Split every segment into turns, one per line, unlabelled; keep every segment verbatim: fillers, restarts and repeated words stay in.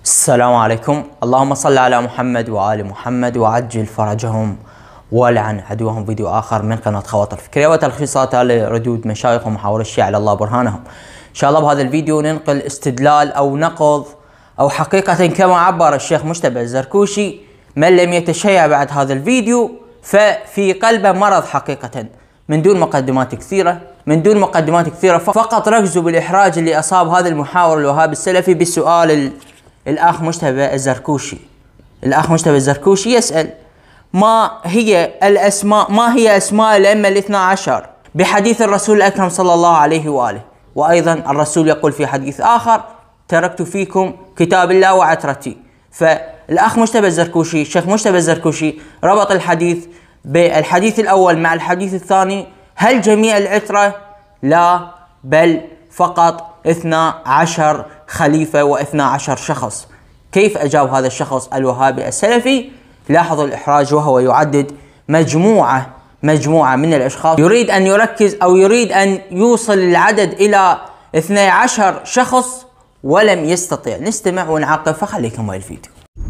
السلام عليكم. اللهم صل على محمد وآل محمد وعجل فرجهم ولعن عدوهم. فيديو آخر من قناة خواطر فكرية وتلخيصات لردود مشايخ ومحاور الشيعة على الله برهانهم. إن شاء الله بهذا الفيديو ننقل استدلال أو نقض أو حقيقة كما عبر الشيخ مجتبى الزركوشي. من لم يتشيع بعد هذا الفيديو ففي قلبه مرض حقيقة. من دون مقدمات كثيرة من دون مقدمات كثيرة فقط ركزوا بالإحراج اللي أصاب هذا المحاور الوهابي السلفي بالسؤال. الأخ مجتبى الزركوشي الأخ مجتبى الزركوشي يسأل: ما هي الأسماء ما هي أسماء الأئمة الاثنى عشر بحديث الرسول الأكرم صلى الله عليه وآله؟ وأيضا الرسول يقول في حديث آخر: تركت فيكم كتاب الله وعترتي. فالأخ مجتبى الزركوشي الشيخ مجتبى الزركوشي ربط الحديث بالحديث الأول مع الحديث الثاني. هل جميع العترة؟ لا، بل فقط اثنى عشر خليفة واثنى عشر شخص. كيف أجاب هذا الشخص الوهابي السلفي؟ لاحظوا الإحراج، وهو يعدد مجموعة مجموعة من الأشخاص يريد أن يركز أو يريد أن يوصل العدد إلى اثني عشر شخص ولم يستطيع. نستمع ونعقب، فخليكم ويا الفيديو.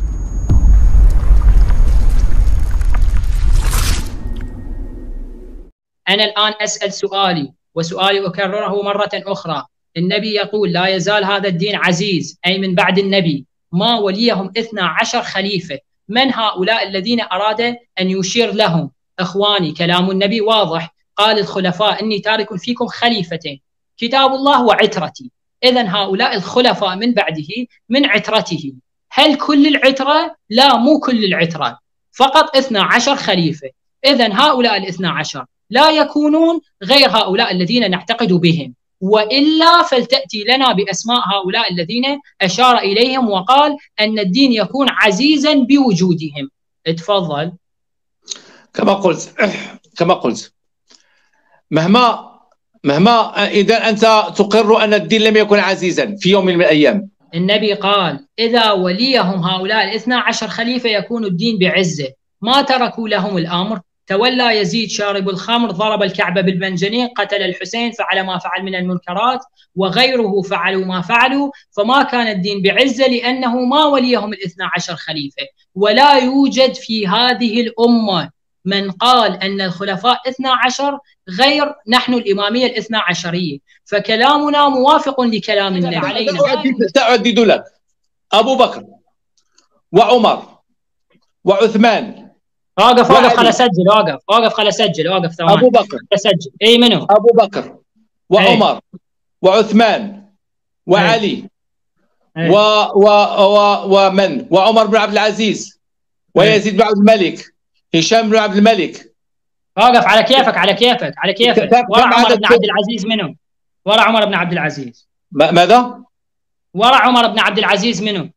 أنا الآن أسأل سؤالي، وسؤالي أكرره مرة أخرى. النبي يقول: لا يزال هذا الدين عزيز، أي من بعد النبي ما وليهم اثنى عشر خليفة. من هؤلاء الذين أراد أن يشير لهم؟ إخواني، كلام النبي واضح، قال الخلفاء: إني تارك فيكم خليفتين، كتاب الله وعترتي. إذن هؤلاء الخلفاء من بعده من عترته. هل كل العترة؟ لا، مو كل العترة، فقط اثنى عشر خليفة. إذن هؤلاء الاثنى عشر لا يكونون غير هؤلاء الذين نعتقد بهم، وإلا فلتأتي لنا بأسماء هؤلاء الذين أشار إليهم وقال أن الدين يكون عزيزا بوجودهم. اتفضل.
كما قلت كما قلت مهما مهما إذا أنت تقر أن الدين لم يكن عزيزا في يوم من الأيام.
النبي قال: إذا وليهم هؤلاء الاثنى عشر خليفة يكون الدين بعزة. ما تركوا لهم الأمر. تولى يزيد شارب الخمر، ضرب الكعبة بالمنجنيق، قتل الحسين، فعل ما فعل من المنكرات، وغيره فعلوا ما فعلوا. فما كان الدين بعزة لأنه ما وليهم الاثنى عشر خليفة. ولا يوجد في هذه الأمة من قال أن الخلفاء اثنى عشر غير نحن الإمامية الاثنى عشرية. فكلامنا موافق لكلام النبي علينا.
سأعدد لك: أبو بكر وعمر وعثمان.
واقف واقف خل اسجل. واقف واقف خل اسجل. واقف ثواني.
ابو بكر
اسجل. اي منو؟
ابو بكر وعمر أي. وعثمان وعلي أي. و و و ومن وعمر بن عبد العزيز ويزيد بن عبد الملك، هشام بن عبد الملك.
واقف على كيفك على كيفك على كيفك. ورا عمر بن عبد العزيز منو؟ ورا عمر بن عبد العزيز.
ماذا؟
ورا عمر بن عبد العزيز منو؟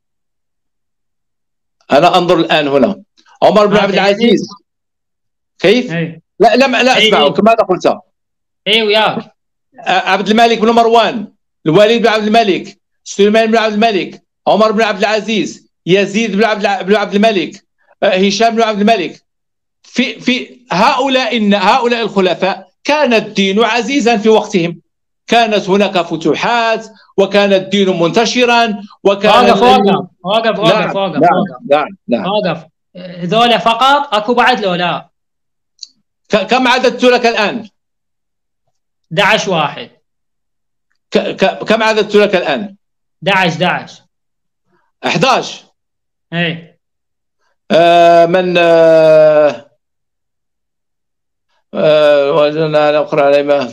انا انظر الان هنا. عمر بن عبد العزيز. كيف؟
أي.
لا لا لا اسمعوا ماذا قلت؟
اي وياك.
عبد الملك بن مروان، الوليد بن عبد الملك، سليمان بن عبد الملك، عمر بن عبد العزيز، يزيد بن عبد بن عبد الملك، هشام بن عبد الملك. في في هؤلاء إن هؤلاء الخلفاء كان الدين عزيزا في وقتهم. كانت هناك فتوحات وكان الدين منتشرا وكان
واقف واقف واقف واقف واقف
نعم نعم
واقف. ذولا فقط؟ اكو بعد لو لا؟
كم عددت لك الآن؟
احد عشر واحد.
ك كم عددت لك الآن؟
احد عشر
احد عشر.
اي.
آه من آه آه وجدنا نقرأ عليه ما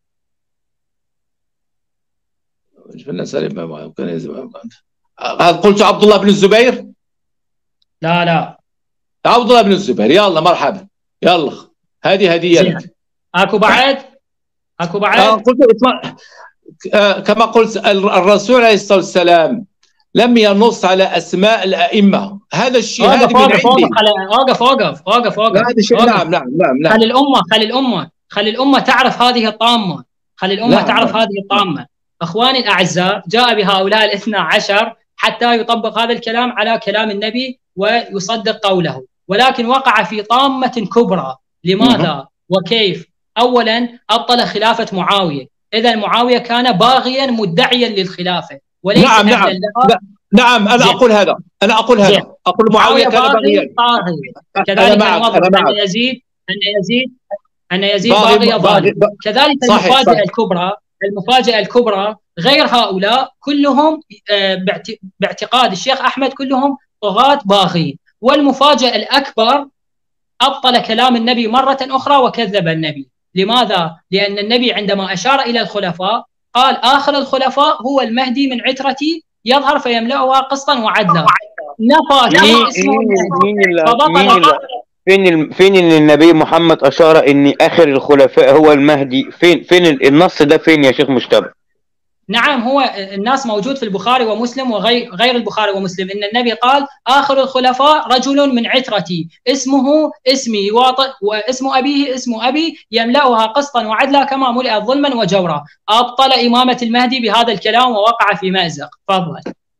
هل قلت عبد الله بن الزبير؟
لا لا،
عبد الله بن الزبير. يلا مرحبا، يلا هذه هدية لك.
اكو بعد؟ اكو بعد؟
آه قلت آه كما قلت الرسول عليه الصلاة والسلام لم ينص على أسماء الأئمة. هذا الشيء هذا من
عندي. واقف واقف واقف واقف.
هذا الشيء نعم نعم نعم نعم.
خلي الأمة خلي الأمة خلي الأمة تعرف هذه الطامة. خلي الأمة نعم. تعرف هذه الطامة. أخواني الأعزاء، جاء بهؤلاء الاثنى عشر حتى يطبق هذا الكلام على كلام النبي ويصدق قوله، ولكن وقع في طامة كبرى. لماذا وكيف؟ أولا أبطل خلافة معاوية. إذا معاوية كان باغيا مدعيا للخلافة وليس
نعم نعم. لا نعم أنا
زين.
أقول هذا أنا أقول
زين.
هذا أقول معاوية كان باغيا.
طاغي.
أنا
كذلك
معك
نوضح
أنا
أن
معك
يزيد أن يزيد أن يزيد
باغي
باغي
باغي
ظالم.
با-
كذلك
صحيح
المفاجأة
صحيح.
الكبرى المفاجأة الكبرى غير هؤلاء كلهم آه، باعت- باعتقاد الشيخ أحمد كلهم طغاة باغين. والمفاجأة الأكبر أبطل كلام النبي مرة أخرى وكذب النبي. لماذا؟ لأن النبي عندما أشار إلى الخلفاء قال آخر الخلفاء هو المهدي من عترتي يظهر فيملأها قسطا وعدلا. نفى
مين
نفى اسمه
مين
المهدي
مين اللي
فبطل.
مين اللي فين ال- فين اللي النبي محمد أشار إن آخر الخلفاء هو المهدي؟ فين فين ال- النص ده فين يا شيخ مجتبى؟
نعم هو الناس موجود في البخاري ومسلم وغير غير البخاري ومسلم ان النبي قال آخر الخلفاء رجل من عترتي اسمه اسمي واطئ واسم أبيه اسم أبي يملأها قسطا وعدلا كما ملئت ظلما وجورا. أبطل إمامة المهدي بهذا الكلام ووقع في مأزق. تفضل.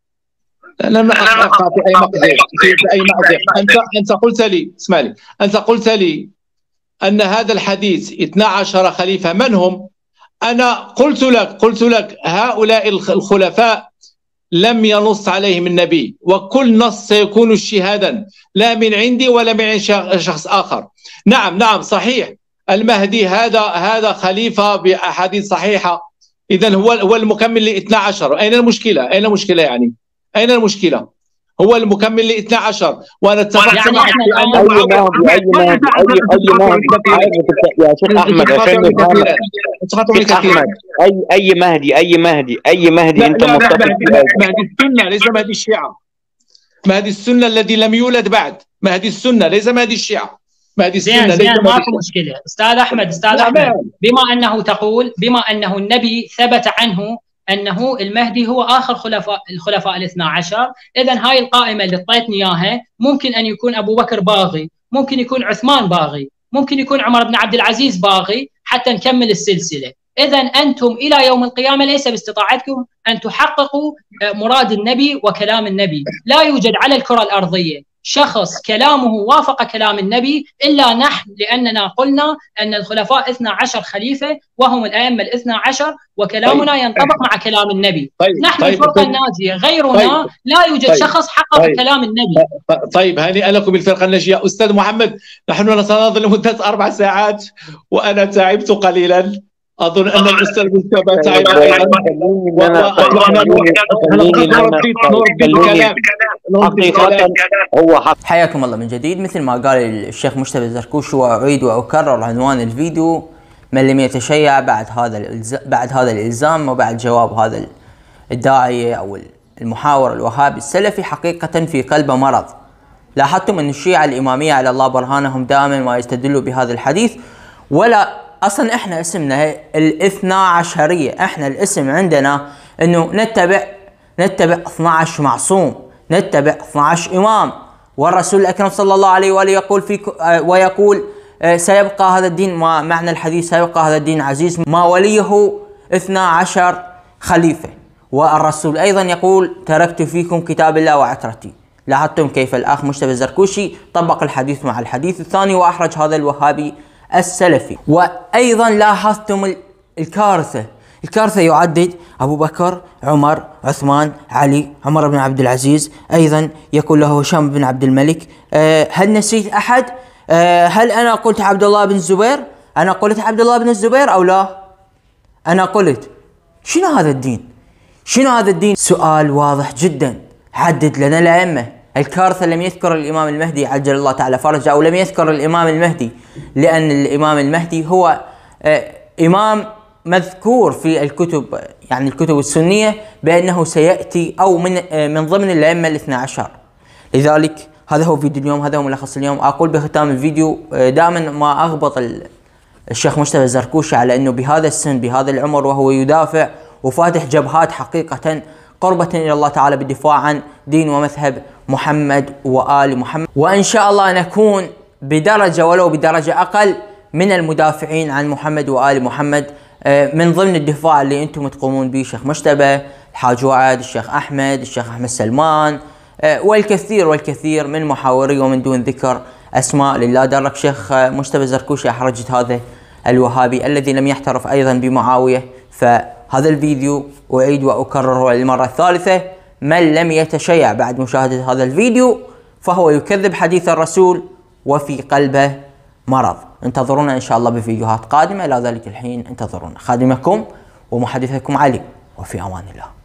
أنا ما أقع في أي مأزق في أي مأزق. أنت أنت قلت لي اسمع لي أنت قلت لي أن هذا الحديث اثني عشر خليفة من هم؟ أنا قلت لك قلت لك هؤلاء الخلفاء لم ينص عليهم النبي، وكل نص سيكون شهادا لا من عندي ولا من عند شخص آخر. نعم نعم صحيح المهدي هذا هذا خليفة بأحاديث صحيحة، إذن هو هو المكمل ل اثني عشر. أين المشكلة؟ أين المشكلة يعني؟ أين المشكلة؟ هو المكمل ل اثني عشر وأنا اتفقت
يعني
معك
إحنا
بأن
أي
معاوية
مهدي أي مهدي أي أي مهدي يا شيخ أحمد عشان نفهم شيخ أحمد أي أي مهدي أي مهدي أي مهدي
لا
أنت
لا لا
متفق
مهدي,
فيه؟
مهدي السنة ليس مهدي الشيعة. مهدي السنة الذي لم يولد بعد. مهدي السنة ليس مهدي الشيعة. مهدي السنة
زين
ليس
زين
مهدي
ماكو
الشيعة.
مشكلة. أستاذ أحمد أستاذ
لا،
أحمد
ما-
بما أنه تقول بما أنه النبي ثبت عنه أنه المهدي هو آخر خلفاء الخلفاء الاثنى عشر، إذن هاي القائمة اللي اعطيتني إياها ممكن أن يكون أبو بكر باغي، ممكن يكون عثمان باغي، ممكن يكون عمر بن عبد العزيز باغي حتى نكمل السلسلة. إذن أنتم إلى يوم القيامة ليس باستطاعتكم أن تحققوا مراد النبي وكلام النبي. لا يوجد على الكرة الأرضية شخص كلامه وافق كلام النبي إلا نحن، لأننا قلنا أن الخلفاء اثنا عشر خليفة وهم الأئمة الاثنى عشر وكلامنا
طيب.
ينطبق مع كلام النبي.
طيب.
نحن
طيب.
الفرقة
طيب.
الناجية غيرنا
طيب.
لا يوجد
طيب.
شخص حقق
طيب.
كلام النبي.
طيب هنيئا لكم بالفرقة الناجية. أستاذ محمد نحن نتناظر لمدة أربع ساعات وأنا تعبت قليلا، أظن أن الأستاذ مجتبى تعب أيضا.
حقيقة هو حق.
حياكم الله من جديد. مثل ما قال الشيخ مجتبى الزركوشي وأعيد وأكرر عنوان الفيديو: من لم يتشيع بعد هذا الإلزام بعد هذا الإلزام وبعد جواب هذا الداعية أو المحاور الوهابي السلفي حقيقة في قلبه مرض. لاحظتم أن الشيعة الإمامية على الله برهانهم دائما ما يستدلوا بهذا الحديث، ولا أصلا إحنا اسمنا الاثنى عشرية، إحنا الاسم عندنا أنه نتبع نتبع اثني عشر معصوم، نتبع اثني عشر إمام، والرسول الأكرم صلى الله عليه وآله يقول في ويقول سيبقى هذا الدين، ما معنى الحديث سيبقى هذا الدين عزيز ما وليه اثني عشر خليفة، والرسول أيضا يقول تركت فيكم كتاب الله وعترتي. لاحظتم كيف الأخ مجتبى الزركوشي طبق الحديث مع الحديث الثاني وأحرج هذا الوهابي السلفي. وأيضا لاحظتم الكارثة الكارثة يعدد أبو بكر، عمر، عثمان، علي، عمر بن عبد العزيز، أيضا يقول له هشام بن عبد الملك. أه هل نسيت أحد؟ أه هل أنا قلت عبد الله بن الزبير؟ أنا قلت عبد الله بن الزبير أو لا؟ أنا قلت. شنو هذا الدين؟ شنو هذا الدين؟ سؤال واضح جدا. حدد لنا الأئمة. الكارثة لم يذكر الإمام المهدي عجل الله تعالى فرجه، أو لم يذكر الإمام المهدي، لأن الإمام المهدي هو آه إمام مذكور في الكتب، يعني الكتب السنية، بأنه سيأتي أو من آه من ضمن الأئمة الاثنى عشر. لذلك هذا هو فيديو اليوم، هذا هو ملخص اليوم. أقول بختام الفيديو آه دائما ما أغبط الشيخ مجتبى الزركوشي على أنه بهذا السن بهذا العمر وهو يدافع وفاتح جبهات حقيقة قربة إلى الله تعالى بالدفاع عن دين ومذهب محمد وآل محمد، وإن شاء الله نكون بدرجة ولو بدرجة أقل من المدافعين عن محمد وآل محمد من ضمن الدفاع اللي أنتم تقومون به. شيخ مجتبى، الحاج وعد، الشيخ أحمد، الشيخ أحمد سلمان، والكثير والكثير من محاوري ومن دون ذكر أسماء لله درك. شيخ مجتبى الزركوشي أحرجت هذا الوهابي الذي لم يحترف أيضا بمعاوية. فهذا الفيديو أعيد وأكرره للمرة الثالثة من لم يتشيع بعد مشاهدة هذا الفيديو فهو يكذب حديث الرسول وفي قلبه مرض. انتظرونا إن شاء الله بفيديوهات قادمة. إلى ذلك الحين انتظرونا. خادمكم ومحدثكم علي، وفي أمان الله.